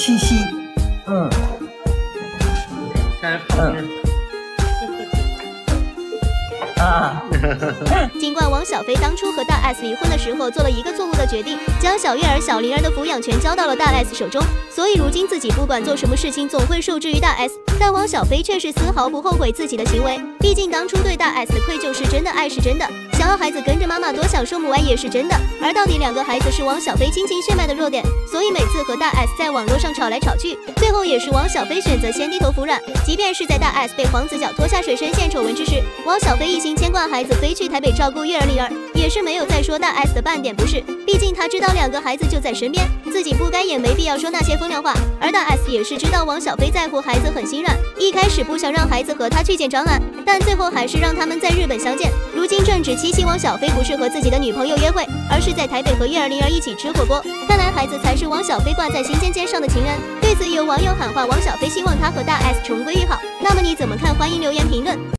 七夕。 尽管王小飞当初和大 S 离婚的时候做了一个错误的决定，将小月儿、小灵儿的抚养权交到了大 S 手中，所以如今自己不管做什么事情总会受制于大 S。但王小飞却是丝毫不后悔自己的行为，毕竟当初对大 S 的愧疚是真的，爱是真的，想要孩子跟着妈妈多享受母爱也是真的。而到底两个孩子是王小飞亲情血脉的弱点，所以每次和大 S 在网络上吵来吵去，最后也是王小飞选择先低头服软。即便是在大 S 被黄子佼拖下水深陷丑闻之时，王小飞一心牵挂孩子飞去台北照顾月儿、灵儿，也是没有再说大 S 的半点不是，毕竟他知道两个孩子就在身边，自己不该也没必要说那些风凉话。而大 S 也是知道王小飞在乎孩子很心软，一开始不想让孩子和他去见张翰，但最后还是让他们在日本相见。如今正值七夕，王小飞不是和自己的女朋友约会，而是在台北和月儿、灵儿一起吃火锅，看来孩子才是王小飞挂在心尖上的情人。对此有网友喊话王小飞，希望他和大 S 重归于好，那么你怎么看？欢迎留言评论。